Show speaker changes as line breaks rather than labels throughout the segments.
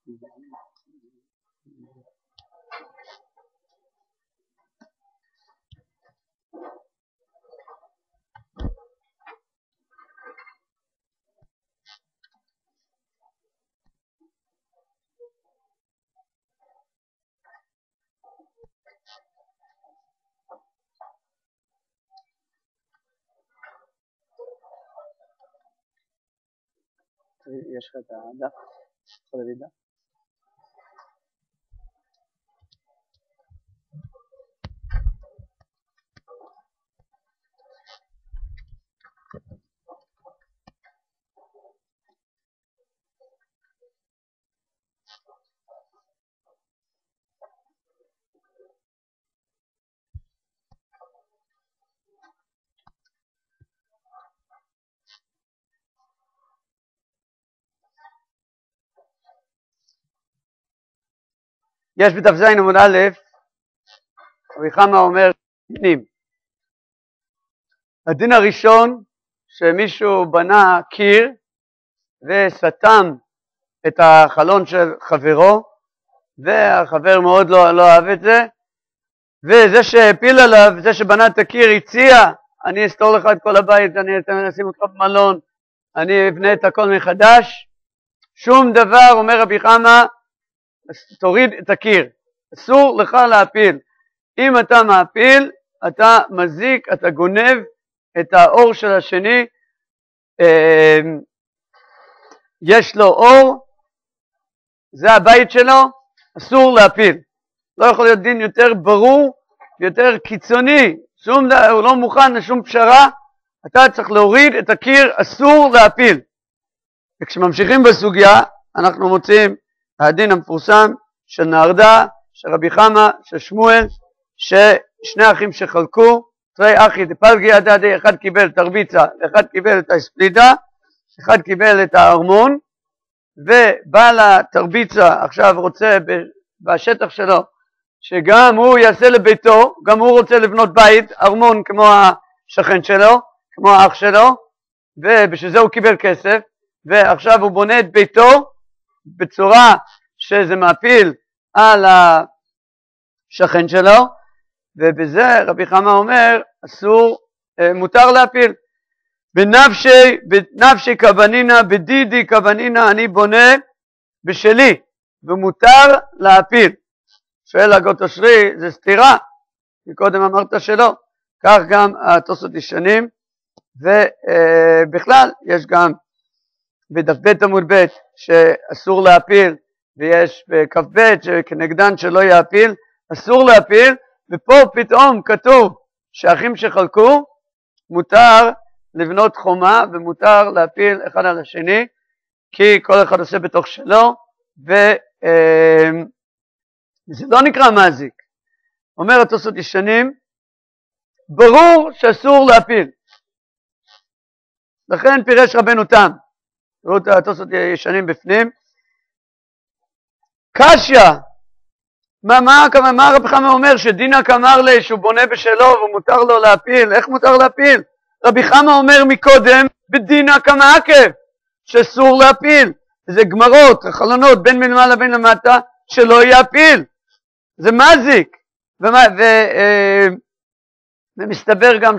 יש לך את הדף? יכול להביא דף? יש בתף זין עמוד א', רבי חמא אומר דינים. הדין הראשון, שמישהו בנה קיר וסתם את החלון של חברו, והחבר מאוד לא אהב את זה, וזה שהפיל עליו, זה שבנה את הקיר, הציע, אני אסתור לך את כל הבית, אני אשים אותך במלון, אני אבנה את הכל מחדש. שום דבר, אומר רבי חמא, תוריד את הקיר, אסור לך להפיל. אם אתה מעפיל, אתה מזיק, אתה גונב את האור של השני. יש לו אור, זה הבית שלו, אסור להפיל. לא יכול להיות דין יותר ברור, יותר קיצוני, הוא לא מוכן לשום פשרה, אתה צריך להוריד את הקיר, אסור להפיל. וכשממשיכים בסוגיה, אנחנו מוצאים הדין המפורסם של נהרדה, של רבי חמא, של שמואל, ששני אחים שחלקו, תרי אחי דפלגי הדדי, אחד קיבל תרביצה, אחד קיבל את הספלידה, אחד קיבל את הארמון, ובעל התרביצה עכשיו רוצה בשטח שלו, שגם הוא יעשה לביתו, גם הוא רוצה לבנות בית, ארמון כמו השכן שלו, כמו האח שלו, ובשביל זה הוא קיבל כסף, ועכשיו הוא בונה את ביתו, בצורה שזה מעפיל על השכן שלו, ובזה רבי חמא אומר, אסור, מותר להפיל. בנפשי כבנינה, בדידי כבנינה, אני בונה בשלי, ומותר להפיל. שואל הגות אושרי, זה סתירה, מקודם אמרת שלא, כך גם התוספות ישנים, ובכלל יש גם בדף ב' עמוד ב' שאסור להפיל, ויש בכף ב' שכנגדן שלא יאפיל, אסור להפיל, ופה פתאום כתוב שאחים שחלקו, מותר לבנות חומה, ומותר להפיל אחד על השני, כי כל אחד עושה בתוך שלו, וזה לא נקרא מזיק. אומר התוספות ישנים, ברור שאסור להפיל. לכן פירש רבנו תם, תראו את התוספות ישנים בפנים, קשיא, מה רבי חמא אומר? שדינא כאמר לי שהוא בונה בשלו ומותר לו להפיל, איך מותר להפיל? רבי חמא אומר מקודם, בדינא כמעקב, שאסור להפיל, זה גמרות, חלונות בין מלמעלה בין למטה, שלא יפיל, זה מזיק, ומסתבר גם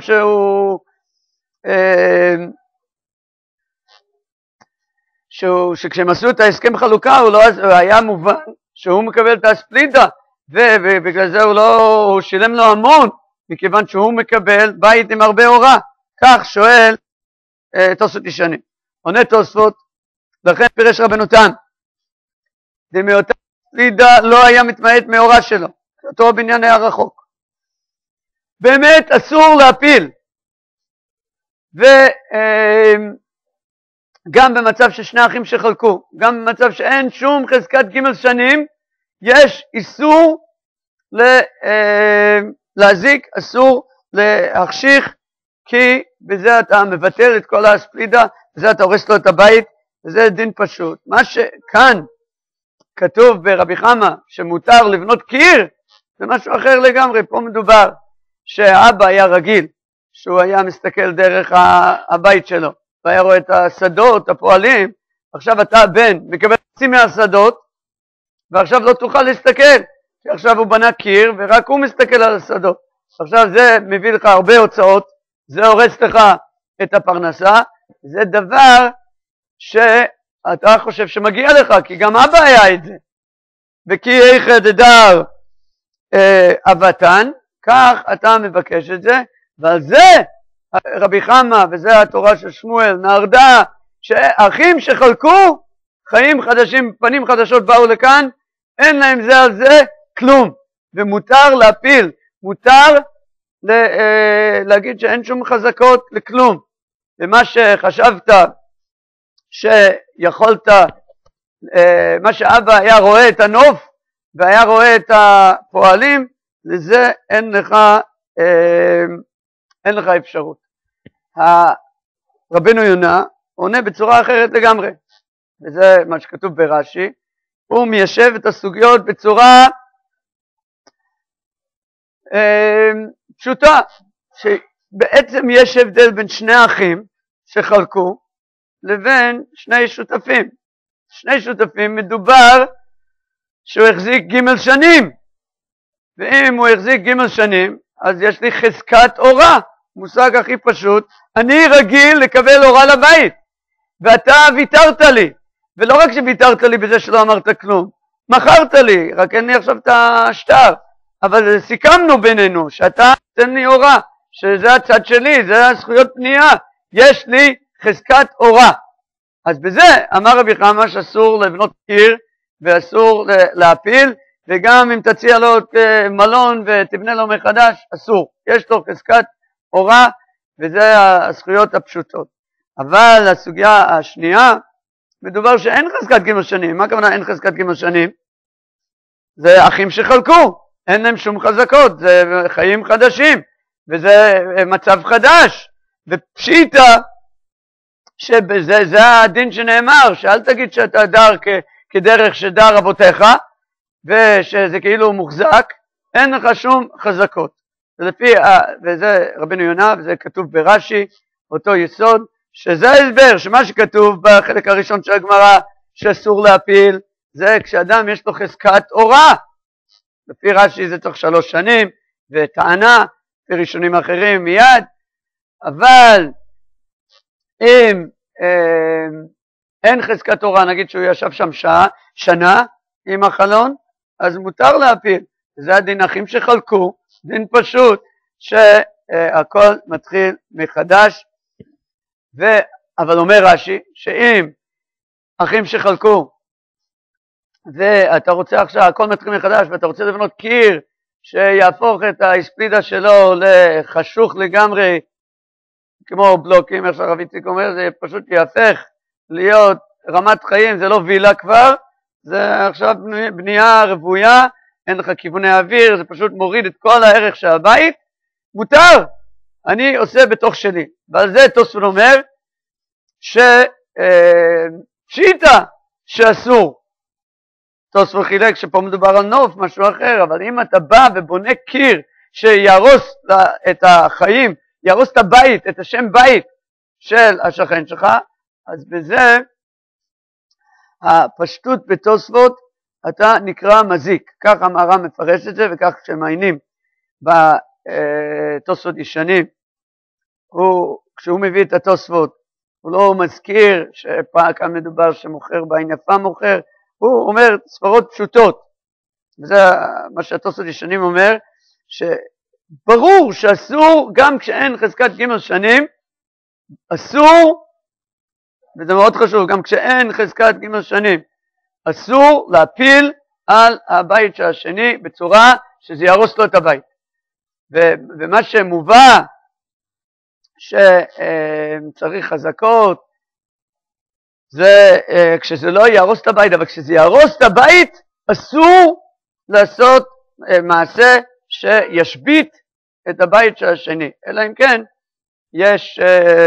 שכשהם עשו את ההסכם חלוקה, הוא היה מובן שהוא מקבל את הספלידה, ובגלל זה הוא שילם לו המון, מכיוון שהוא מקבל בית עם הרבה אורה. כך שואל תוספות ישנים. עונה תוספות, לכן פירש רבנו תם, דמאותה ספלידה לא היה מתמעט מאורה שלו, אותו בניין היה רחוק. באמת אסור להפיל, וגם במצב ששני אחים שחלקו, גם במצב שאין שום חזקת ג' שנים, יש איסור להזיק, אסור להחשיך, כי בזה אתה מבטל את כל הספלידה, בזה אתה הורס לו את הבית, וזה דין פשוט. מה שכאן כתוב ברבי חמא שמותר לבנות קיר, זה משהו אחר לגמרי. פה מדובר שהאבא היה רגיל, שהוא היה מסתכל דרך הבית שלו, והיה רואה את השדות, הפועלים, עכשיו אתה הבן, מקבל חצי מהשדות, ועכשיו לא תוכל להסתכל, כי עכשיו הוא בנה קיר ורק הוא מסתכל על השדות. עכשיו זה מביא לך הרבה הוצאות, זה הורס לך את הפרנסה, זה דבר שאתה חושב שמגיע לך, כי גם אבא היה את זה. וכי איכא דדר אבתן, כך אתה מבקש את זה, ועל זה רבי חמא, וזה התורה של שמואל, נרדה, שאחים שחלקו, חיים חדשים, פנים חדשות באו לכאן, אין להם זה על זה כלום, ומותר להפיל, מותר להגיד שאין שום חזקות לכלום, ומה שחשבת שיכולת, מה שאבא היה רואה את הנוף, והיה רואה את הפועלים, לזה אין לך אפשרות. רבנו יונה עונה בצורה אחרת לגמרי, וזה מה שכתוב ברש"י, הוא מיישב את הסוגיות בצורה פשוטה, שבעצם יש הבדל בין שני אחים שחלקו לבין שני שותפים. שני שותפים מדובר שהוא החזיק ג' שנים, ואם הוא החזיק ג' שנים אז יש לי חזקת אורה, מושג הכי פשוט, אני רגיל לקבל אורה לבית ואתה ויתרת לי, ולא רק שוויתרת לי בזה שלא אמרת כלום, מכרת לי, רק אין לי עכשיו את השטר, אבל סיכמנו בינינו שאתה תן לי אורה, שזה הצד שלי, זה הזכויות פנייה, יש לי חזקת אורה. אז בזה אמר רבי חמא שאסור לבנות קיר ואסור להפיל, וגם אם תציע לו מלון ותבנה לו מחדש, אסור. יש לו חזקת אורה, וזה הזכויות הפשוטות. אבל הסוגיה השנייה, מדובר שאין חזקת ג' שנים. מה הכוונה אין חזקת ג' שנים? זה אחים שחלקו, אין להם שום חזקות, זה חיים חדשים, וזה מצב חדש, ופשיטה, שזה הדין שנאמר, שאל תגיד שאתה דר כדרך שדר אבותיך, ושזה כאילו מוחזק, אין לך שום חזקות. וזה רבנו יונה, וזה כתוב ברש"י, אותו יסוד, שזה ההסבר, שמה שכתוב בחלק הראשון של הגמרא, שאסור להפיל, זה כשאדם יש לו חזקת אורה. לפי רש"י זה צריך 3 שנים, וטענה, לפי ראשונים אחרים מיד, אבל אם אין חזקת אורה, נגיד שהוא ישב שם שנה עם החלון, אז מותר להפיל. זה הדין אחים שחלקו, דין פשוט, שהכל מתחיל מחדש, אבל אומר רש"י, שאם אחים שחלקו, ואתה רוצה עכשיו, הכל מתחיל מחדש, ואתה רוצה לבנות קיר, שיהפוך את האספלידה שלו לחשוך לגמרי, כמו בלוקים, איך שהרב איציק אומר, זה פשוט יהפך להיות רמת חיים, זה לא וילה כבר, זה עכשיו בנייה רבויה, אין לך כיווני אוויר, זה פשוט מוריד את כל הערך של הבית, מותר, אני עושה בתוך שלי. ועל זה תוספות אומר, שפשיטה שאסור. תוספות חילק שפה מדובר על נוף, משהו אחר, אבל אם אתה בא ובונה קיר שיהרוס את החיים, יהרוס את הבית, את השם בית של השכן שלך, אז בזה הפשטות בתוספות אתה נקרא מזיק. כך המהר"ם מפרש את זה, וכך כשמעיינים בתוספות ישנים, כשהוא מביא את התוספות, הוא לא מזכיר שפעם מדובר שמוכר בעין יפה מוכר, הוא אומר ספרות פשוטות, וזה מה שהתוספות ישנים אומר, שברור שאסור, גם כשאין חזקת ג' שנים, אסור, וזה מאוד חשוב, גם כשאין חזקת ג' שנים, אסור להפיל על הבית של השני בצורה שזה יהרוס לו את הבית. ומה שמובא שצריך חזקות, זה כשזה לא יהרוס את הבית, אבל כשזה יהרוס את הבית, אסור לעשות מעשה שישבית את הבית של השני. אלא אם כן, יש,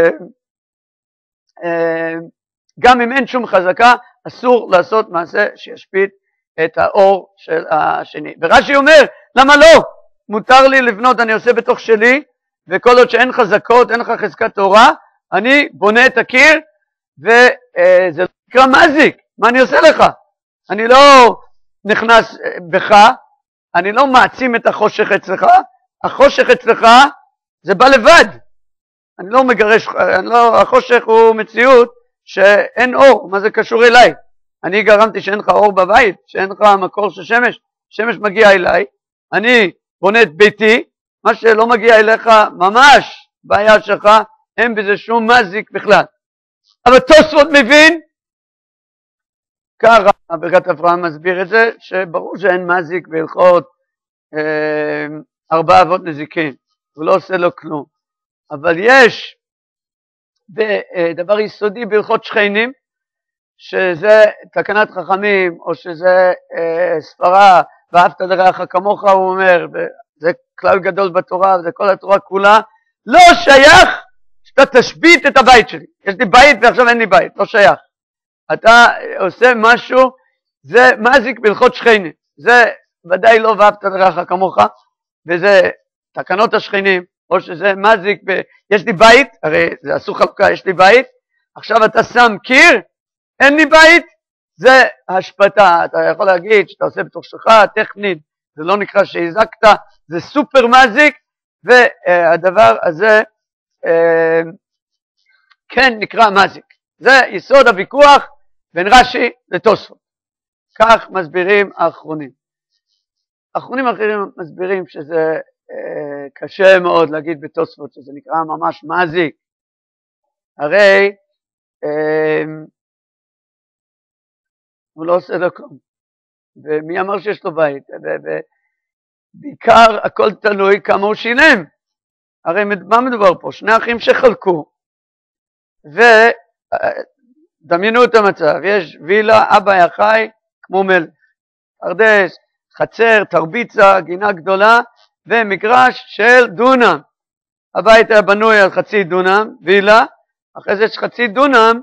גם אם אין שום חזקה, אסור לעשות מעשה שישבית את האור של השני. ורש"י אומר, למה לא? מותר לי לבנות, אני עושה בתוך שלי, וכל עוד שאין חזקות, אין לך חזקת תורה, אני בונה את הקיר, וזה נקרא מזיק. מה אני עושה לך? אני לא נכנס בך, אני לא מעצים את החושך אצלך, החושך אצלך זה בא לבד, אני לא מגרש, החושך הוא מציאות שאין אור, מה זה קשור אליי? אני גרמתי שאין לך אור בבית, שאין לך מקור של שמש, שמש מגיע אליי, אני בונה את ביתי, מה שלא מגיע אליך ממש בעיה שלך, אין בזה שום מזיק בכלל. אבל תוספות מבין, ככה ברכת אברהם מסביר את זה, שברור שאין מזיק בהלכות 4 אבות נזיקין, הוא לא עושה לו כלום. אבל יש דבר יסודי בהלכות שכנים, שזה תקנת חכמים, או שזה ספרה, ואהבת לרעך כמוך, הוא אומר, זה כלל גדול בתורה, זה כל התורה כולה, לא שייך שאתה תשבית את הבית שלי. יש לי בית ועכשיו אין לי בית, לא שייך. אתה עושה משהו, זה מזיק בהלכות שכנים, זה ודאי לא ואהבת לרעך כמוך, וזה תקנות השכנים, או שזה מזיק, יש לי בית, הרי זה עשו חלוקה, יש לי בית, עכשיו אתה שם קיר, אין לי בית, זה השפטה, אתה יכול להגיד שאתה עושה בתוכך, טכנית, זה לא נקרא שהזקת, זה סופר מזיק, והדבר הזה כן נקרא מזיק. זה יסוד הוויכוח בין רש"י לתוספות. כך מסבירים האחרונים. האחרונים האחרים מסבירים שזה קשה מאוד להגיד בתוספות, שזה נקרא ממש מזיק. הרי הוא לא עושה לו כלום. ומי אמר שיש לו בית? בעיקר הכל תלוי כמה הוא שילם. הרי מה מדובר פה? 2 אחים שחלקו, ודמיינו את המצב, יש וילה, אבא היה חי כמו מלך, פרדס, חצר, תרביצה, גינה גדולה, ומגרש של דונם. הבית היה בנוי על 0.5 דונם, וילה, אחרי זה יש 0.5 דונם,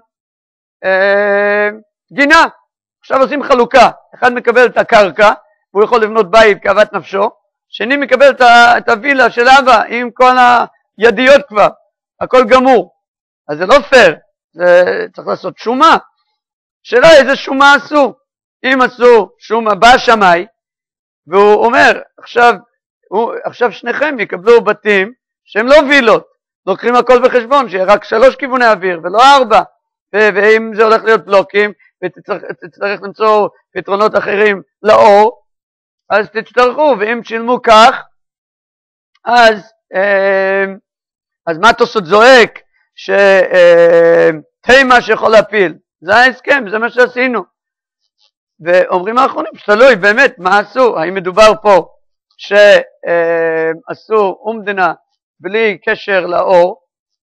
גינה. עכשיו עושים חלוקה, אחד מקבל את הקרקע, והוא יכול לבנות בית כאוות נפשו, שני מקבל את הווילה של אבא, עם כל הידיות כבר, הכל גמור. אז זה לא פייר, זה צריך לעשות שומה. שאלה איזה שומה עשו? אם עשו שומה, בא שמאי, והוא אומר, עכשיו שניכם יקבלו בתים שהם לא וילות, לוקחים הכל בחשבון, שיהיה רק 3 כיווני אוויר ולא 4, ואם זה הולך להיות בלוקים, ותצטרך למצוא פתרונות אחרים לאור, אז תצטרכו, ואם תשלמו כך, אז מה תוספות זועק? שתימה שיכול להפיל, זה ההסכם, זה מה שעשינו. ואומרים האחרונים, שתלוי באמת מה עשו, האם מדובר פה שעשו אומדנה בלי קשר לאור,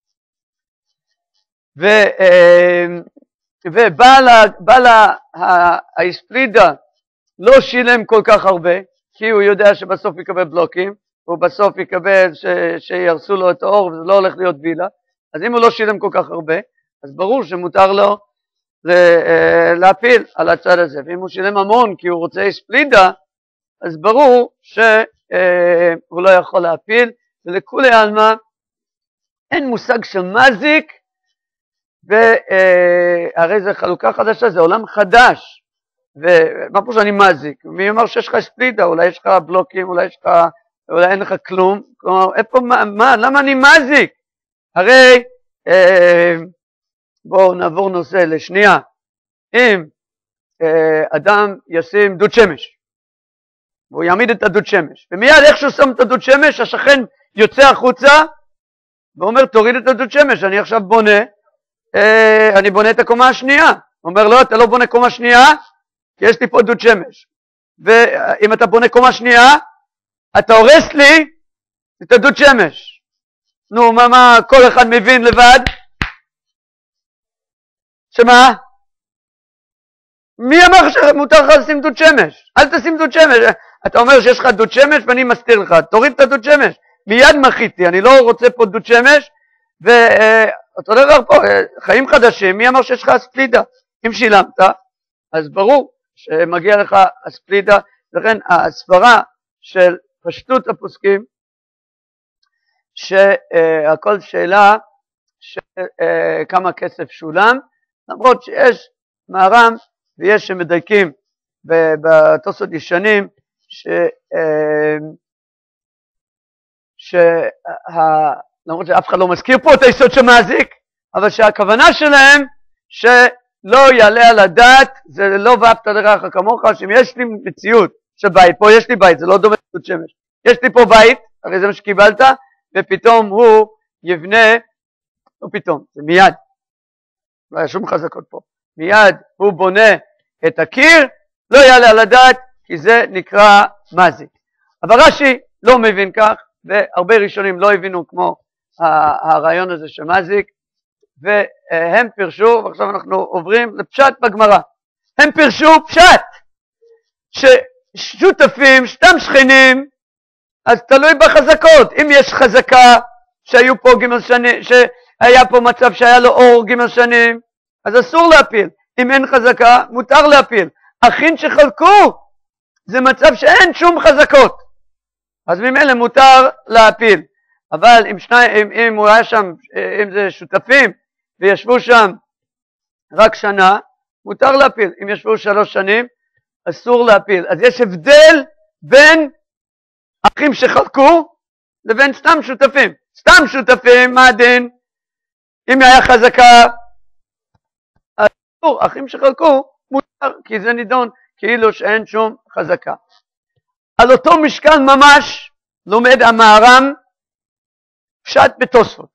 ובעל האספלידה לא שילם כל כך הרבה, כי הוא יודע שבסוף יקבל בלוקים, הוא בסוף יקבל שירסו לו את האור, וזה לא הולך להיות וילה, אז אם הוא לא שילם כל כך הרבה, אז ברור שמותר לו להפיל על הצד הזה, ואם הוא שילם המון כי הוא רוצה אספלידה, אז ברור שהוא לא יכול להפיל, ולכולי עלמא אין מושג של מזיק, והרי זה חלוקה חדשה, זה עולם חדש, ומה פה שאני מזיק? מי אומר שיש לך אספלידה, אולי יש לך בלוקים, אולי אין לך כלום, כלומר, איפה, למה אני מזיק? הרי, בואו נעבור נושא לשנייה, אם אדם ישים דוד שמש, והוא יעמיד את הדוד שמש, ומיד איך שהוא שם את הדוד שמש, השכן יוצא החוצה, ואומר תוריד את הדוד שמש, אני עכשיו בונה, אני בונה את הקומה השנייה, הוא אומר לא, אתה לא בונה קומה שנייה, כי יש לי פה דוד שמש, ואם אתה בונה קומה שנייה, אתה הורס לי את הדוד שמש. נו, מה כל אחד מבין לבד? שמה? מי אמר שמותר לך לשים דוד שמש? אל תשים דוד שמש. אתה אומר שיש לך דוד שמש ואני מסתיר לך, תוריד את הדוד שמש. מיד מחיתי, אני לא רוצה פה דוד שמש, ואותו דבר פה, חיים חדשים, מי אמר שיש לך אספלידה? אם שילמת, אז ברור שמגיע לך אספלידה, לכן הסברה של פשטות הפוסקים, שהכל שאלה של כמה כסף שולם, למרות שיש מהר"ם ויש שמדייקים בתוספות ישנים, למרות שאף אחד לא מזכיר פה את היסוד שמזיק, אבל שהכוונה שלהם שלא יעלה על הדעת, זה לא ואהבת לרעך כמוך, שאם יש לי מציאות של בית, פה יש לי בית, זה לא דומה ליסוד שמש, יש לי פה בית, הרי זה מה שקיבלת, ופתאום הוא יבנה, לא פתאום, זה מיד, לא היה שום חזקות פה, מיד הוא בונה את הקיר, לא יעלה על הדעת, כי זה נקרא מזיק. אבל רש"י לא מבין כך, והרבה ראשונים לא הבינו כמו הרעיון הזה שמזיק, והם פירשו, ועכשיו אנחנו עוברים לפשט בגמרא, הם פירשו פשט, ששותפים, סתם שכנים, אז תלוי בחזקות, אם יש חזקה שהיו פה ג' שנים, שהיה פה מצב שהיה לו אור ג' שנים, אז אסור להפיל, אם אין חזקה מותר להפיל, אחים שחלקו, זה מצב שאין שום חזקות, אז ממילא מותר להפיל, אבל אם הוא היה שם, אם זה שותפים, וישבו שם רק שנה, מותר להפיל, אם ישבו 3 שנים, אסור להפיל, אז יש הבדל בין אחים שחלקו, לבין סתם שותפים, סתם שותפים, מה הדין? אם היה חזקה, אסור, אחים שחלקו, מותר, כי זה נידון, כאילו שאין שום חזקה. על אותו משקל ממש לומד המהר"ם פשט בתוספות.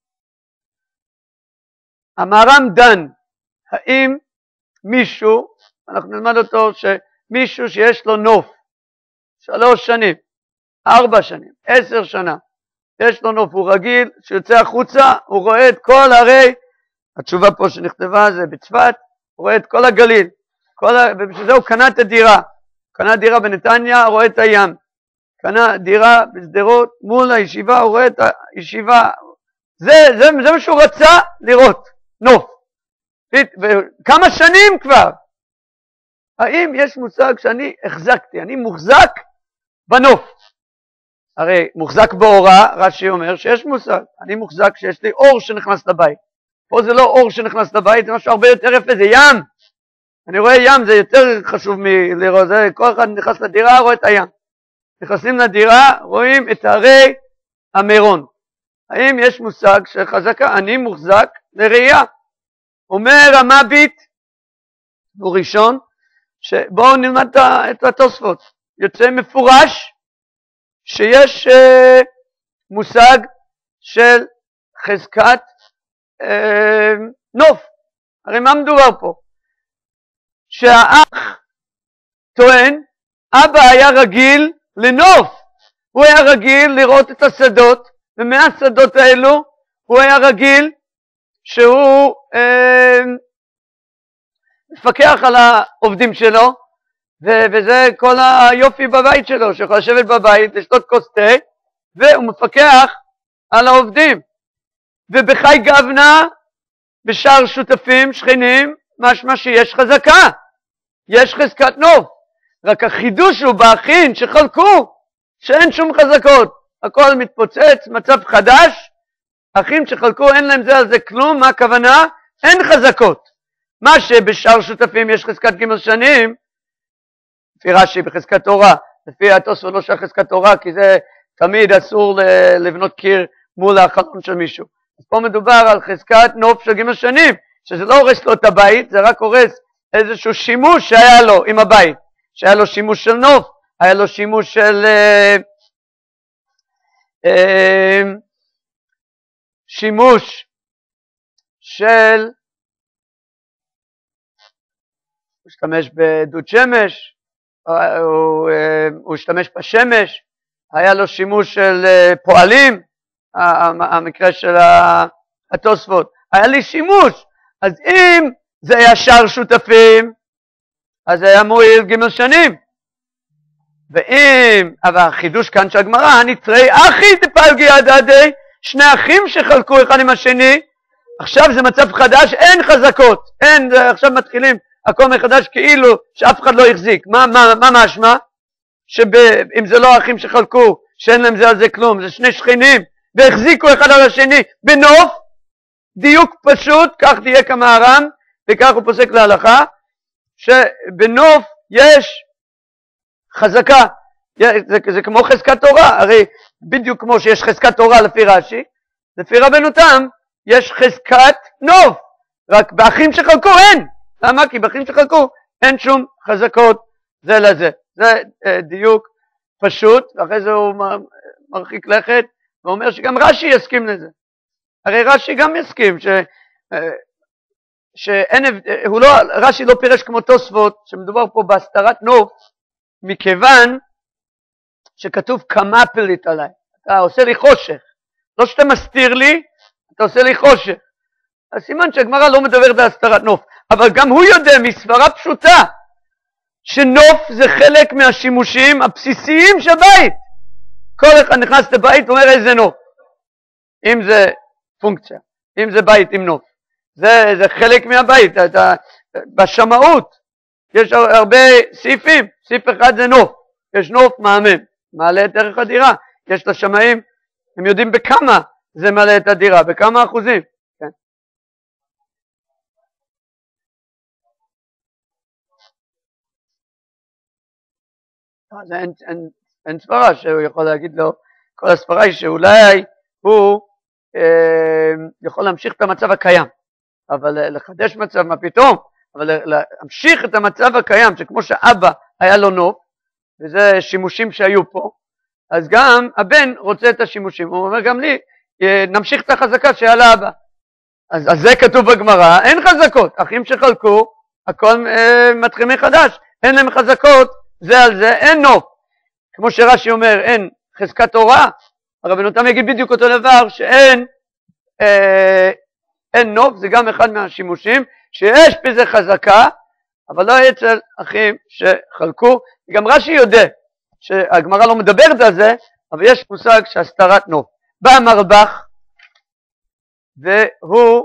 המהר"ם דן, האם מישהו, אנחנו נלמד אותו, שמישהו שיש לו נוף, 3 שנים, 4 שנים, 10 שנה, יש לו נוף, הוא רגיל, שיוצא החוצה, הוא רואה את כל הרי, התשובה פה שנכתבה זה בצפת, הוא רואה את כל הגליל, ובשביל זה הוא קנה את הדירה, קנה דירה בנתניה, רואה את הים, קנה דירה בשדרות מול הישיבה, הוא רואה את הישיבה, זה מה שהוא רצה לראות, נוף, וכמה שנים כבר, האם יש מושג שאני החזקתי, אני מוחזק בנוף, הרי מוחזק באורה, רש"י אומר שיש מושג, אני מוחזק שיש לי אור שנכנס לבית, פה זה לא אור שנכנס לבית, זה משהו הרבה יותר יפה, זה ים, אני רואה ים, זה יותר חשוב מלראות, זה כל אחד נכנס לדירה, רואה את הים, נכנסים לדירה, רואים את הרי המירון, האם יש מושג שחזקה, אני מוחזק לראייה, אומר המביט, הוא ראשון, שבואו נלמד את התוספות, יוצא מפורש, שיש מושג של חזקת נוף, הרי מה מדובר פה? שהאח טוען, אבא היה רגיל לנוף, הוא היה רגיל לראות את השדות, ומהשדות האלו הוא היה רגיל שהוא מפקח על העובדים שלו, וזה כל היופי בבית שלו, שיכול לשבת בבית, לשתות כוס תה, והוא מפקח על העובדים. ובחי גבנה, בשאר שותפים, שכנים, משמע שיש חזקה, יש חזקת נוף, רק החידוש הוא באחים שחלקו, שאין שום חזקות, הכל מתפוצץ, מצב חדש, אחים שחלקו אין להם זה על זה כלום, מה הכוונה? אין חזקות, מה שבשאר שותפים יש חזקת ג' שנים, לפי רש"י בחזקת תורה, לפי התוספות לא של חזקת תורה, כי זה תמיד אסור לבנות קיר מול החלון של מישהו, אז פה מדובר על חזקת נוף של ג' שנים, שזה לא הורס לו את הבית, זה רק הורס איזשהו שימוש שהיה לו עם הבית, שהיה לו שימוש של נוף, היה לו שימוש של הוא השתמש בדוד שמש, הוא השתמש בשמש, היה לו שימוש של פועלים, המקרה של התוספות, היה לי שימוש, אז אם זה היה שאר שותפים, אז זה היה מועיל ג' שנים, ואם, אבל החידוש כאן של הגמרא, הנתרי אחי דפלגי הדדי, 2 אחים שחלקו אחד עם השני, עכשיו זה מצב חדש, אין חזקות, אין, עכשיו מתחילים הכל מחדש כאילו שאף אחד לא יחזיק, מה משמע? שאם זה לא אחים שחלקו, שאין להם זה על זה כלום, זה 2 שכנים, והחזיקו אחד על השני בנוף, דיוק פשוט, כך תהיה כמהר"ם, וכך הוא פוסק להלכה, שבנוף יש חזקה, זה כמו חזקת תורה, הרי בדיוק כמו שיש חזקת תורה לפי רש"י, לפי רבנו תם יש חזקת נוף, רק באחים שחלקו אין. למה? כי באחים שחלקו אין שום חזקות זה לזה. זה דיוק פשוט, ואחרי זה הוא מרחיק לכת ואומר שגם רש"י יסכים לזה. הרי רש"י גם יסכים שאין, רש"י לא פירש כמו תוספות שמדובר פה בהסתרת נוף, מכיוון שכתוב כמה פלית עליי, אתה עושה לי חושך, לא שאתה מסתיר לי, אתה עושה לי חושך. אז סימן שהגמרא לא מדברת על הסתרת נוף, אבל גם הוא יודע מסברה פשוטה שנוף זה חלק מהשימושים הבסיסיים של בית. כל אחד נכנס לבית ואומר איזה נוף, אם זה פונקציה, אם זה בית עם נוף, זה חלק מהבית. בשמאות יש הרבה סעיפים, סעיף אחד זה נוף, יש נוף מהמם, מעלה את ערך הדירה, יש לשמאים, הם יודעים בכמה זה מעלה את הדירה, בכמה אחוזים. כן. אז אין סברה שהוא יכול להגיד לו, כל הסברה היא שאולי הוא יכול להמשיך את המצב הקיים, אבל לחדש מצב, מה פתאום? אבל להמשיך את המצב הקיים, שכמו שאבא היה לו נוף, וזה שימושים שהיו פה, אז גם הבן רוצה את השימושים, הוא אומר גם לי, נמשיך את החזקה שהיה לאבא. אז זה כתוב בגמרא, אין חזקות, אחים שחלקו, הכל מתחיל מחדש, אין להם חזקות, זה על זה, אין נוף. כמו שרש"י אומר, אין חזקת תורה, הרבנו תם יגיד בדיוק אותו דבר, שאין אין נוף, זה גם אחד מהשימושים, שיש בזה חזקה, אבל לא אצל אחים שחלקו. גם רש"י יודע שהגמרא לא מדברת על זה, אבל יש מושג שהסתרת נוף. בא המרב"ח, והוא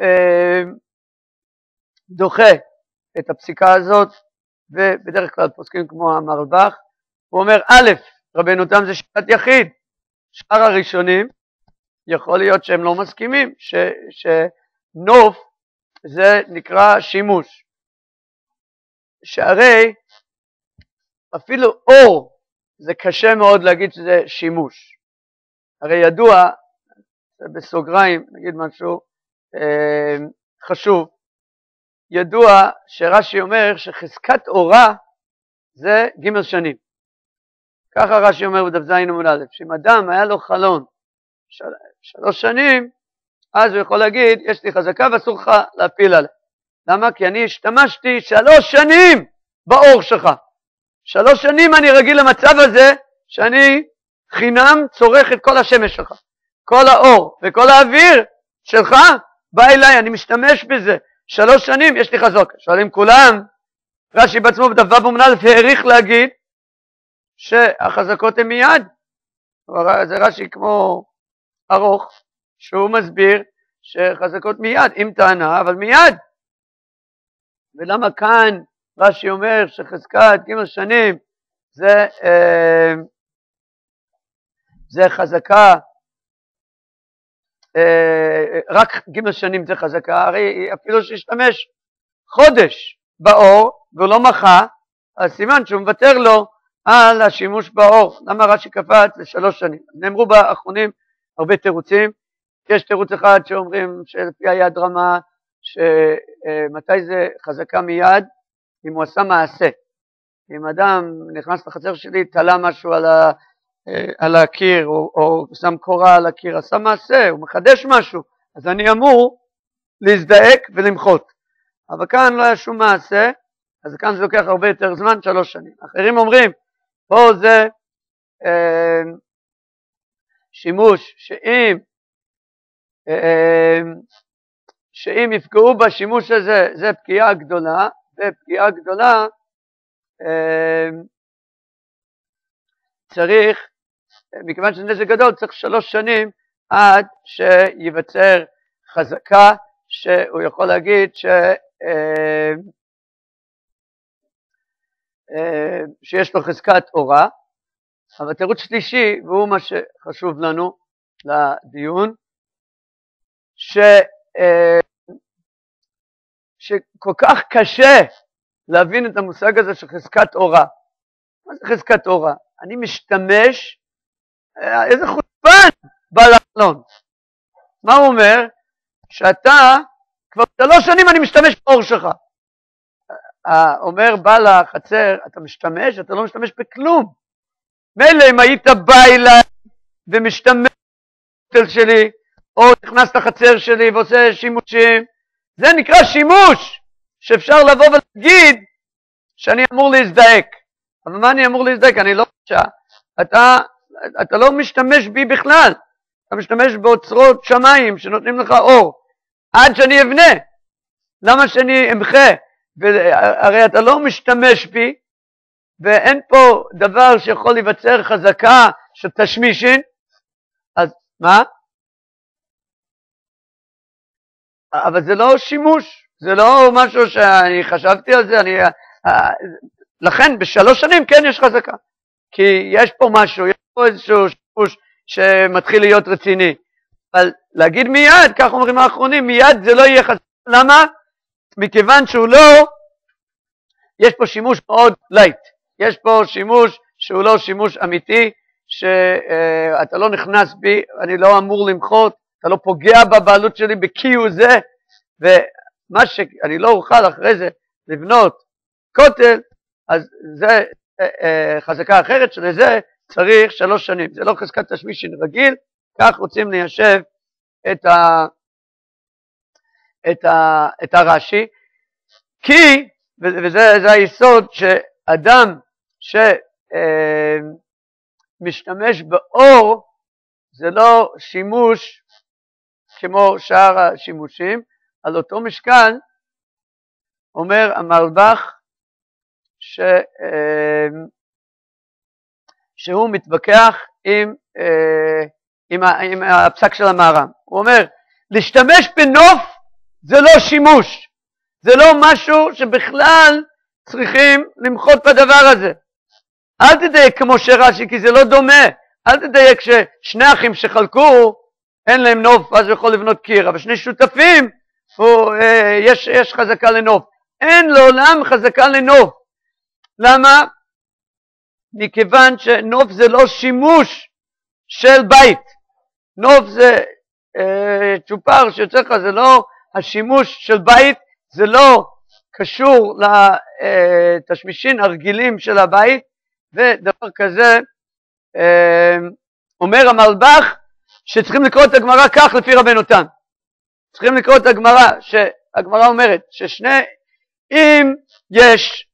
דוחה את הפסיקה הזאת, ובדרך כלל פוסקים כמו המרב"ח. הוא אומר, א', רבנו תם זה שיטת יחיד, שאר הראשונים יכול להיות שהם לא מסכימים, שנוף זה נקרא שימוש, שהרי אפילו אור זה קשה מאוד להגיד שזה שימוש. הרי ידוע, בסוגריים נגיד משהו חשוב, ידוע שרש"י אומר שחזקת אורה זה ג' שנים. ככה רש"י אומר בדף ז עמוד א', שאם אדם היה לו חלון 3 שנים, אז הוא יכול להגיד, יש לי חזקה ואסור לך להפיל עליה. למה? כי אני השתמשתי 3 שנים באור שלך. 3 שנים אני רגיל למצב הזה, שאני חינם צורך את כל השמש שלך. כל האור וכל האוויר שלך בא אליי, אני משתמש בזה. 3 שנים יש לי חזקה. שואלים כולם, רש"י בעצמו בדף ו' עמוד א' העריך להגיד, שהחזקות הן מיד. זה רש"י כמו ארוך, שהוא מסביר שחזקות מיד, עם טענה, אבל מיד. ולמה כאן רש"י אומר שחזקת ג' שנים זה חזקה, רק ג' שנים זה חזקה, הרי אפילו שהשתמש חודש באור והוא לא מחה, אז סימן שהוא מוותר לו על השימוש באור. למה רש"י קפץ ל3 שנים? נאמרו באחרונים הרבה תירוצים. יש תירוץ אחד שאומרים שלפי היד רמה, שמתי זה חזקה מיד? אם הוא עשה מעשה. אם אדם נכנס לחצר שלי, תלה משהו על הקיר, או שם קורה על הקיר, עשה מעשה, הוא מחדש משהו, אז אני אמור להזדעק ולמחות. אבל כאן לא היה שום מעשה, אז כאן זה לוקח הרבה יותר זמן, 3 שנים. אחרים אומרים, פה זה שימוש שאם יפגעו בשימוש הזה, זה פגיעה גדולה, ופגיעה גדולה צריך, מכיוון שזה נזק גדול, צריך 3 שנים עד שיווצר חזקה, שהוא יכול להגיד שיש לו חזקת אורה. אבל תירוץ שלישי, והוא מה שחשוב לנו לדיון, שכל כך קשה להבין את המושג הזה של חזקת אורה. מה זה חזקת אורה? אני משתמש, איזה חוצפן בעל החלון. מה הוא אומר? שאתה, כבר 3 שנים אני משתמש באור שלך. אומר בעל החצר, אתה משתמש, אתה לא משתמש בכלום. מילא אם היית בא אליי ומשתמש בתל שלי, או נכנס לחצר שלי ועושה שימושים, זה נקרא שימוש, שאפשר לבוא ולהגיד שאני אמור להזדעק. אבל מה אני אמור להזדעק? אני לא חושב. אתה לא משתמש בי בכלל. אתה משתמש באוצרות שמיים שנותנים לך אור. עד שאני אבנה. למה שאני אמחה? הרי אתה לא משתמש בי, ואין פה דבר שיכול להיווצר חזקה של תשמישין. אז מה? אבל זה לא שימוש. זה לא משהו שאני חשבתי על זה. לכן ב3 שנים כן יש חזקה. כי יש פה משהו, יש פה איזשהו שימוש שמתחיל להיות רציני. אבל להגיד מיד, כך אומרים האחרונים, מיד זה לא יהיה חזקה. למה? מכיוון שהוא לא, יש פה שימוש מאוד לייט. יש פה שימוש שהוא לא שימוש אמיתי, שאתה לא נכנס בי, אני לא אמור למחות, אתה לא פוגע בבעלות שלי בקיו זה, ומה שאני לא אוכל אחרי זה לבנות כותל, אז זה חזקה אחרת, שלזה צריך 3 שנים. זה לא חזקת תשמישין רגיל, כך רוצים ליישב את הרש"י, כי, וזה היסוד, שאדם שמשתמש באור, זה לא שימוש כמו שאר השימושים. על אותו משקל אומר המרב"ח שהוא מתווכח עם הפסק של המהר"ם. הוא אומר, להשתמש בנוף זה לא שימוש, זה לא משהו שבכלל צריכים למחות בדבר הזה. אל תדייק כמו שרש"י, כי זה לא דומה. אל תדייק ששני אחים שחלקו אין להם נוף, אז הוא יכול לבנות קיר, אבל 2 שותפים יש חזקה לנוף. אין לעולם חזקה לנוף. למה? מכיוון שנוף זה לא שימוש של בית. נוף זה צ'ופר שיוצא לך, זה לא השימוש של בית, זה לא קשור לתשמישין הרגילים של הבית, ודבר כזה אומר המרב"ח שצריכים לקרוא את הגמרא כך לפי רבנו תם. צריכים לקרוא את הגמרא, שהגמרא אומרת אם יש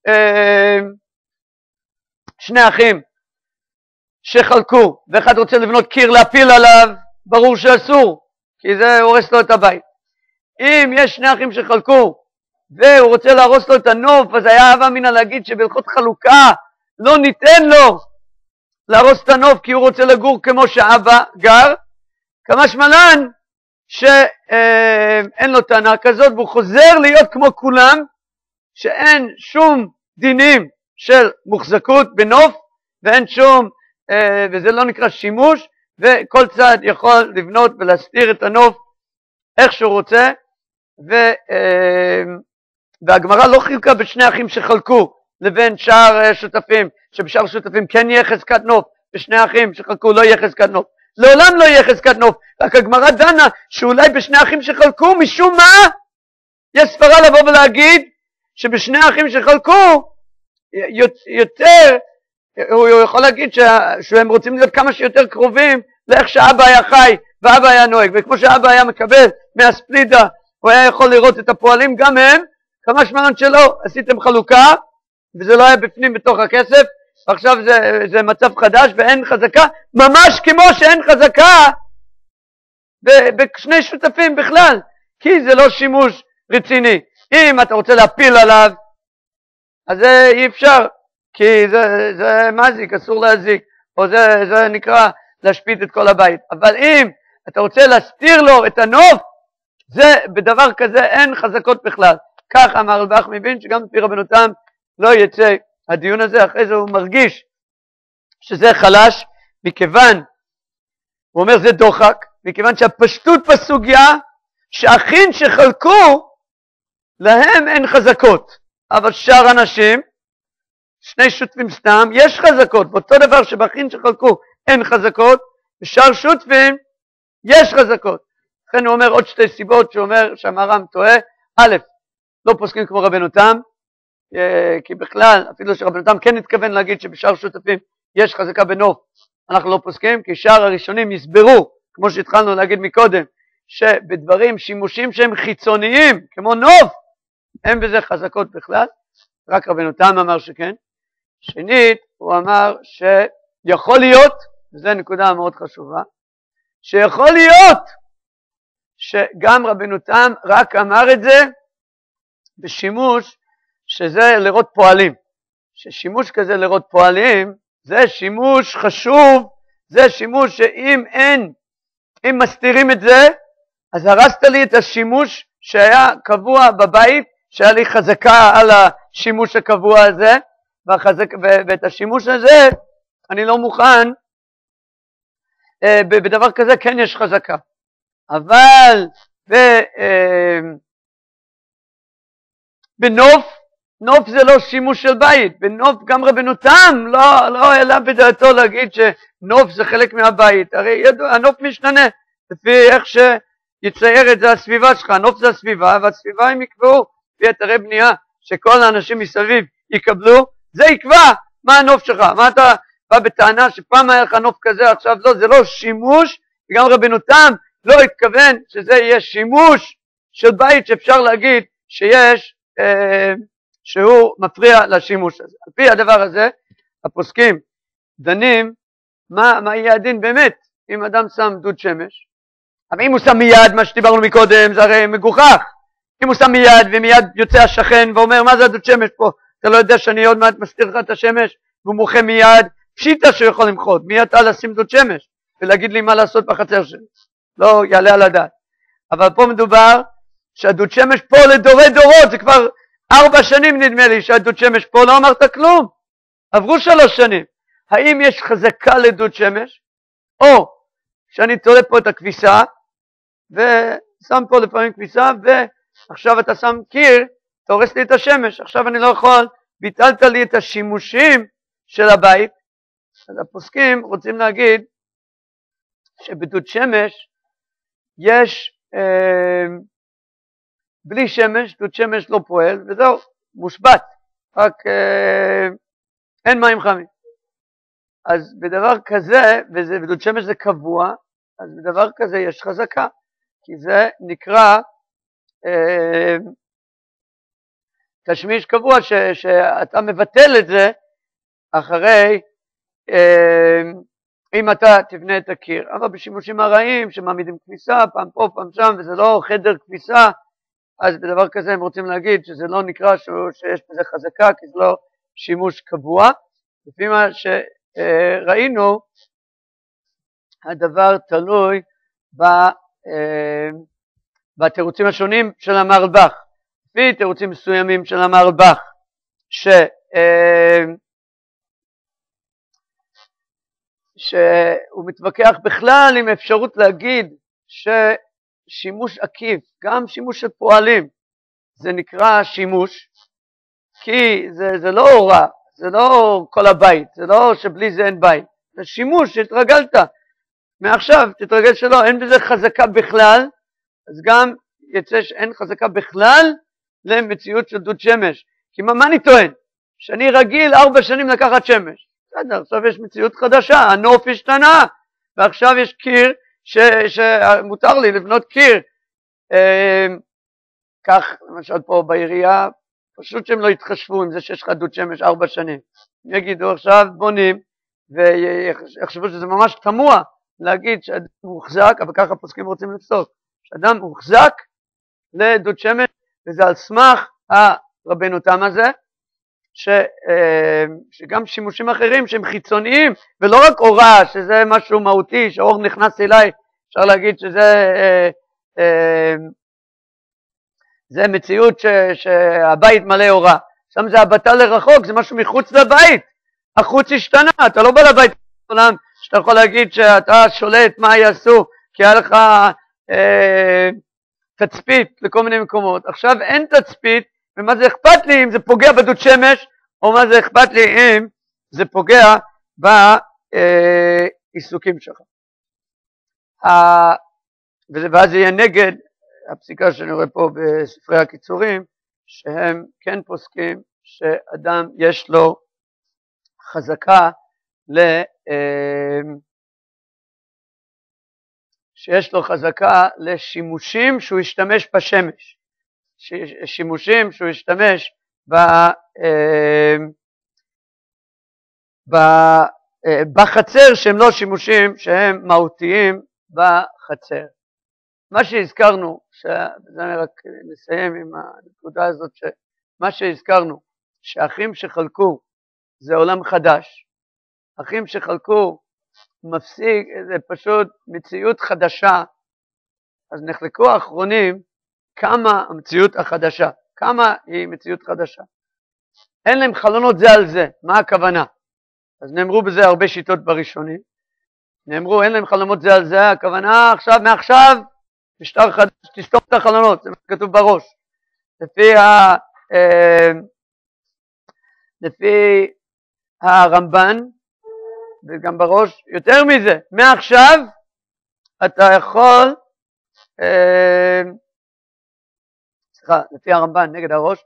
2 אחים שחלקו, ואחד רוצה לבנות קיר להפיל עליו, ברור שאסור, כי זה הורס לו את הבית. אם יש 2 אחים שחלקו, והוא רוצה להרוס לו את הנוף, אז היה הווה אמינא להגיד שבהלכות חלוקה לא ניתן לו להרוס את הנוף, כי הוא רוצה לגור כמו שאבא גר. כמשמע לן שאין לו טענה כזאת, והוא חוזר להיות כמו כולם, שאין שום דינים של מוחזקות בנוף, ואין שום, וזה לא נקרא שימוש, וכל צד יכול לבנות ולהסתיר את הנוף איך שהוא רוצה, והגמרא לא חילקה ב2 אחים שחלקו לבין שאר שותפים, שבשאר שותפים כן יהיה חזקת נוף, ב2 אחים שחלקו לא יהיה חזקת נוף. לעולם לא יהיה חזקת נוף, רק הגמרא דנה שאולי ב2 אחים שחלקו, משום מה יש סברה לבוא ולהגיד שב2 אחים שחלקו יותר, הוא יכול להגיד שהם רוצים להיות כמה שיותר קרובים לאיך שאבא היה חי ואבא היה נוהג, וכמו שאבא היה מקבל מהספלידה, הוא היה יכול לראות את הפועלים גם הם, כמשמע לן שלא, עשיתם חלוקה וזה לא היה בפנים בתוך הכסף, ועכשיו זה מצב חדש ואין חזקה, ממש כמו שאין חזקה ב2 שותפים בכלל, כי זה לא שימוש רציני. אם אתה רוצה להפיל עליו, אז זה אי אפשר, כי זה מזיק, אסור להזיק, או זה נקרא להשפיט את כל הבית. אבל אם אתה רוצה להסתיר לו את הנוף, זה בדבר כזה אין חזקות בכלל. כך המרב"ח מבין שגם לפי רבנו תם לא יצא הדיון הזה. אחרי זה הוא מרגיש שזה חלש, מכיוון, הוא אומר זה דוחק, מכיוון שהפשטות בסוגיה, שאחים שחלקו, להם אין חזקות. אבל שאר אנשים, שני שותפים סתם, יש חזקות, באותו דבר שבאחים שחלקו אין חזקות, בשאר שותפים יש חזקות. לכן הוא אומר עוד שתי סיבות, שהוא אומר שהמהר"ם טועה. א', לא פוסקים כמו רבנו תם, כי בכלל, אפילו שרבנו תם כן התכוון להגיד שבשאר שותפים יש חזקה בנוף, אנחנו לא פוסקים, כי שאר הראשונים יסברו, כמו שהתחלנו להגיד מקודם, שבדברים שימושים שהם חיצוניים, כמו נוף, אין בזה חזקות בכלל, רק רבנו תם אמר שכן. שנית, הוא אמר שיכול להיות, וזו נקודה מאוד חשובה, שיכול להיות שגם רבנו תם רק אמר את זה בשימוש שזה לראות פועלים. ששימוש כזה לראות פועלים, זה שימוש חשוב, זה שימוש שאם אין, אם מסתירים את זה, אז הרסת לי את השימוש שהיה קבוע בבית, שהיה לי חזקה על השימוש הקבוע הזה, ואת השימוש הזה אני לא מוכן, בדבר כזה כן יש חזקה. אבל בנוף, נוף זה לא שימוש של בית, בנוף גם רבנו תם לא העלה בדעתו להגיד שנוף זה חלק מהבית, הרי הנוף משתנה, לפי איך שיצייר את זה הסביבה שלך, הנוף זה הסביבה, והסביבה הם יקבעו, לפי אתרי בנייה, שכל האנשים מסביב יקבלו, זה יקבע מה הנוף שלך, מה אתה בא בטענה שפעם היה לך נוף כזה, עכשיו לא, זה לא שימוש, וגם רבנו תם לא התכוון שזה יהיה שימוש של בית שאפשר להגיד שיש, שהוא מפריע לשימוש הזה. על פי הדבר הזה, הפוסקים דנים מה יהיה הדין באמת אם אדם שם דוד שמש, אבל אם הוא שם מיד, מה שדיברנו מקודם, זה הרי מגוחך. אם הוא שם מיד ומיד יוצא השכן ואומר מה זה הדוד שמש פה, אתה לא יודע שאני עוד מעט מסתיר לך את השמש, והוא מוחה מיד, פשיטה שהוא יכול למחות, מי אתה לשים דוד שמש ולהגיד לי מה לעשות בחצר שלי, לא יעלה על הדעת. אבל פה מדובר שהדוד שמש פה לדורי דורות, זה כבר 4 שנים נדמה לי שהדוד שמש פה, לא אמרת כלום, עברו 3 שנים. האם יש חזקה לדוד שמש, או שאני תולה פה את הכביסה ושם פה לפעמים כביסה, ועכשיו אתה שם קיר, אתה הורס לי את השמש, עכשיו אני לא יכול, ביטלת לי את השימושים של הבית. אז הפוסקים רוצים להגיד שבדוד שמש יש בלי שמש, דוד שמש לא פועל, וזהו, מושבת, רק אין מים חמים. אז בדבר כזה, ודוד שמש זה קבוע, אז בדבר כזה יש חזקה, כי זה נקרא תשמיש קבוע, שאתה מבטל את זה אחרי, אם אתה תבנה את הקיר. אבל בשימושים הרעים שמעמידים כביסה, פעם פה, פעם שם, וזה לא חדר כביסה, אז בדבר כזה הם רוצים להגיד שזה לא נקרא שיש בזה חזקה, כי זה לא שימוש קבוע. לפי מה שראינו, הדבר תלוי בתירוצים השונים של המרלב"ח. לפי תירוצים מסוימים של המרלב"ח, שהוא מתווכח בכלל עם אפשרות להגיד ששימוש עקיף, גם שימוש של פועלים, זה נקרא שימוש, כי זה לא הוראה, זה לא כל הבית, זה לא שבלי זה אין בית, זה שימוש שהתרגלת, מעכשיו תתרגל שלא, אין בזה חזקה בכלל, אז גם יצא שאין חזקה בכלל למציאות של דוד שמש. כי מה אני טוען? שאני רגיל 4 שנים לקחת שמש. בסדר, עכשיו יש מציאות חדשה, הנוף השתנה, ועכשיו יש קיר שמותר לי לבנות קיר. כך, למשל פה בעירייה, פשוט שהם לא יתחשבו עם זה שיש לך דוד שמש 4 שנים. יגידו עכשיו בונים, ויחשבו שזה ממש תמוה להגיד שאדם מוחזק, אבל ככה פוסקים רוצים לפסוק, שאדם מוחזק לדוד שמש, וזה על סמך הרבנו תם הזה, שגם שימושים אחרים שהם חיצוניים, ולא רק אורה, שזה משהו מהותי, שהאור נכנס אליי, אפשר להגיד שזה זה מציאות שהבית מלא אורה, שם זה הבטה לרחוק, זה משהו מחוץ לבית, החוץ השתנה, אתה לא בא לבית בעולם, שאתה יכול להגיד שאתה שולט מה יעשו, כי היה לך תצפית לכל מיני מקומות, עכשיו אין תצפית, ומה זה אכפת לי אם זה פוגע בדוד שמש, או מה זה אכפת לי אם זה פוגע בעיסוקים שלך. ואז זה יהיה נגד הפסיקה שאני רואה פה בספרי הקיצורים, שהם כן פוסקים שאדם יש לו חזקה לשימושים שהוא ישתמש בשמש, שימושים שהוא ישתמש בחצר שהם לא שימושים שהם מהותיים בחצר. מה שהזכרנו, זה אני רק נסיים עם הנקודה הזאת, מה שהזכרנו, שאחים שחלקו זה עולם חדש, אחים שחלקו מפסיק, זה פשוט מציאות חדשה, אז נחלקו האחרונים כמה המציאות החדשה, כמה היא מציאות חדשה. אין להם חלונות זה על זה, מה הכוונה? אז נאמרו בזה הרבה שיטות בראשונים, נאמרו אין להם חלומות זה על זה, הכוונה עכשיו, מעכשיו, משטר חדש, תסתום את החלונות, זה כתוב בראש. לפי הרמב"ן, וגם בראש, יותר מזה, מעכשיו אתה יכול, לפי הרמב"ן נגד הראש,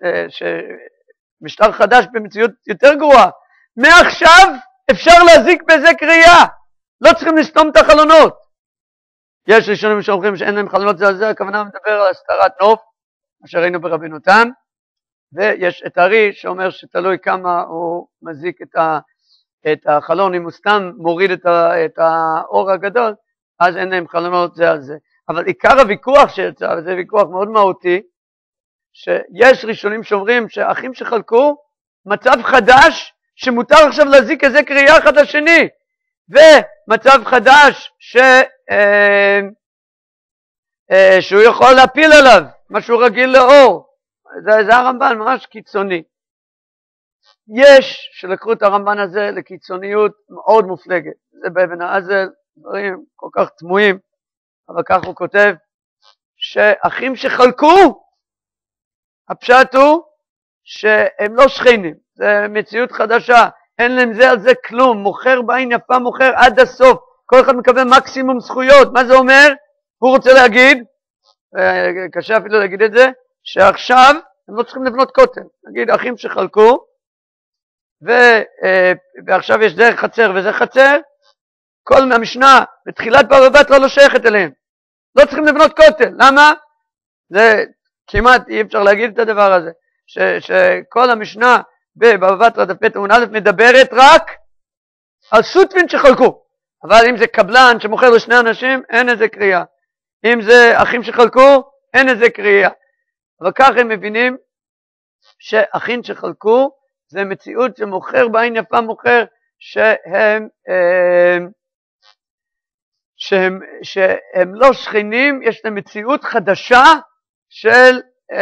משטר חדש במציאות יותר גרועה, מעכשיו אפשר להזיק בזה קריאה, לא צריכים לסתום את החלונות. יש ראשונים שאומרים שאין להם חלונות זה על זה, הכוונה מדבר על הסתרת נוף, מה שראינו ברבנותם, ויש את הארי שאומר שתלוי כמה הוא מזיק את החלון, אם הוא סתם מוריד את האור הגדול, אז אין להם חלונות זה על זה. אבל עיקר הוויכוח שיצא, וזה ויכוח מאוד מהותי, שיש ראשונים שאומרים שאחים שחלקו מצב חדש, שמותר עכשיו להזיק איזה קריאה אחד לשני, ומצב חדש שהוא יכול להפיל עליו, משהו רגיל לאור. זה הרמב"ן ממש קיצוני. יש שלקחו את הרמב"ן הזה לקיצוניות מאוד מופלגת, זה באבן האזל, דברים כל כך תמוהים, אבל כך הוא כותב, שאחים שחלקו, הפשט הוא שהם לא שכנים, זה מציאות חדשה, אין להם זה על זה כלום, מוכר בעין יפה, מוכר עד הסוף, כל אחד מקבל מקסימום זכויות. מה זה אומר? הוא רוצה להגיד, קשה אפילו להגיד את זה, שעכשיו הם לא צריכים לבנות כותל, נגיד אחים שחלקו, ועכשיו יש דרך חצר וזה חצר, כל מהמשנה בתחילת בבא בתרא לא שייכת אליהם, לא צריכים לבנות כותל. למה? זה כמעט אי אפשר להגיד את הדבר הזה, שכל המשנה בבבא בתרא דף ב' עמוד א' מדברת רק על סוטבין שחלקו, אבל אם זה קבלן שמוכר לשני אנשים אין איזה קריאה, אם זה אחים שחלקו אין איזה קריאה. אבל כך הם מבינים שאחים שחלקו זה מציאות שמוכר בעין יפה, מוכר שהם לא שכנים, יש להם מציאות חדשה של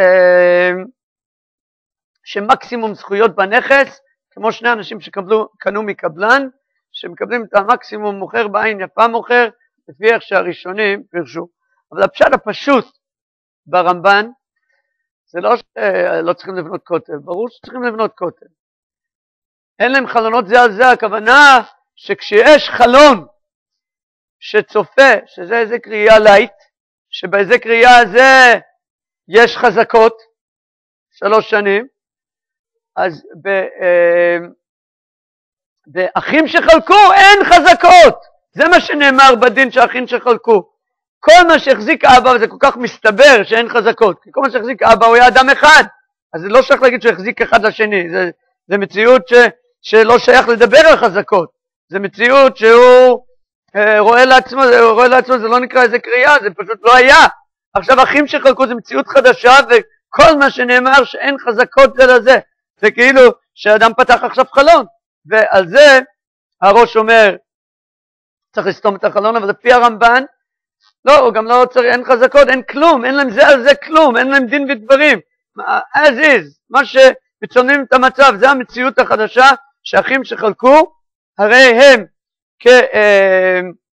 שמקסימום זכויות בנכס, כמו שני אנשים שקנו מקבלן, שמקבלים את המקסימום מוכר בעין יפה מוכר, לפי איך שהראשונים פרשו. אבל הפשט הפשוט ברמב"ן, זה לא שלא צריכים לבנות כותל, ברור שצריכים לבנות כותל. אין להם חלונות זה על זה, הכוונה שכשיש חלון שצופה, שזה איזה קריאה לייט, שבאיזה קריאה הזה יש חזקות, 3 שנים, אז באחים שחלקו אין חזקות, זה מה שנאמר בדין שאחים שחלקו. כל מה שהחזיק אבא, וזה כל כך מסתבר שאין חזקות, כי כל מה שהחזיק אבא הוא היה אדם אחד, אז זה לא שייך להגיד שהוא החזיק אחד לשני, זה מציאות שלא שייך לדבר על חזקות, זה מציאות שהוא רואה לעצמו, זה לא נקרא איזה קריאה, זה פשוט לא היה. עכשיו אחים שחלקו זה מציאות חדשה, וכל מה שנאמר שאין חזקות זה לזה, זה כאילו שאדם פתח עכשיו חלון, ועל זה הראש אומר, צריך לסתום את החלון, אבל לפי הרמב"ן, לא, הוא גם לא צריך, אין חזקות, אין כלום, אין להם זה על זה כלום, אין להם דין ודברים, as is, מה שמצונים את המצב, זה המציאות החדשה, שאחים שחלקו, הרי הם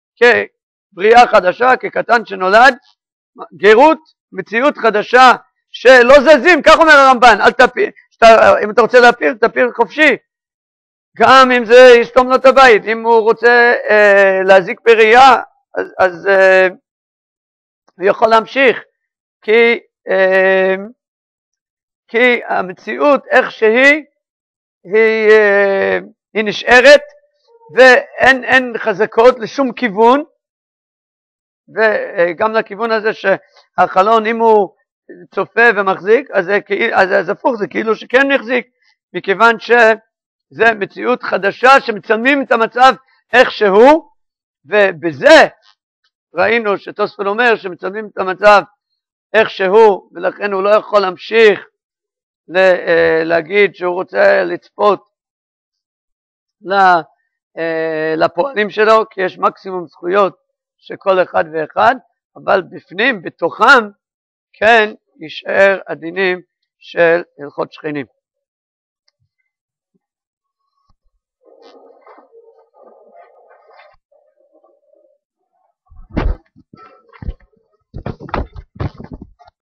כבריאה חדשה, כקטן שנולד, גרות, מציאות חדשה שלא זזים, כך אומר הרמב"ן, אל תפיל, אם אתה רוצה להפיל, תפיל חופשי, גם אם זה יסתום לו את הבית, אם הוא רוצה להזיק בראייה, אז הוא יכול להמשיך, כי המציאות איך שהיא, היא נשארת, ואין חזקות לשום כיוון, וגם לכיוון הזה שהחלון, אם הוא צופה ומחזיק, אז הפוך, זה כאילו שכן מחזיק, מכיוון שזה מציאות חדשה שמצלמים את המצב איך שהוא, ובזה ראינו שתוספות אומר שמצלמים את המצב איך שהוא, ולכן הוא לא יכול להמשיך להגיד שהוא רוצה לצפות לפועלים שלו, כי יש מקסימום זכויות שכל אחד ואחד, אבל בפנים, בתוכם, כן יישאר הדינים של הלכות שכנים.